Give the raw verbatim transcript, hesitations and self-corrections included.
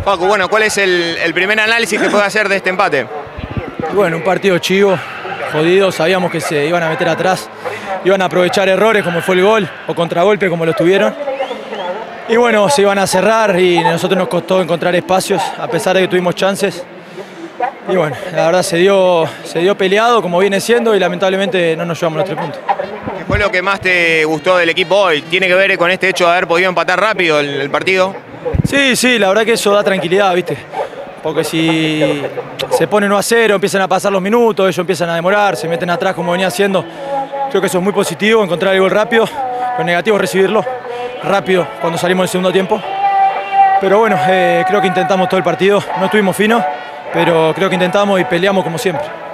Facu, bueno, ¿cuál es el, el primer análisis que puede hacer de este empate? Bueno, un partido chivo, jodido, sabíamos que se iban a meter atrás, iban a aprovechar errores como fue el gol o contragolpe como lo tuvieron. Y bueno, se iban a cerrar y a nosotros nos costó encontrar espacios a pesar de que tuvimos chances. Y bueno, la verdad se dio, se dio peleado como viene siendo y lamentablemente no nos llevamos los tres puntos. ¿Qué fue lo que más te gustó del equipo hoy? ¿Tiene que ver con este hecho de haber podido empatar rápido el, el partido? Sí, sí, la verdad que eso da tranquilidad, ¿viste? Porque si se pone uno a cero, empiezan a pasar los minutos, ellos empiezan a demorar, se meten atrás como venía haciendo. Creo que eso es muy positivo, encontrar el gol rápido. Lo negativo es recibirlo rápido cuando salimos del segundo tiempo. Pero bueno, eh, creo que intentamos todo el partido, no estuvimos finos, pero creo que intentamos y peleamos como siempre.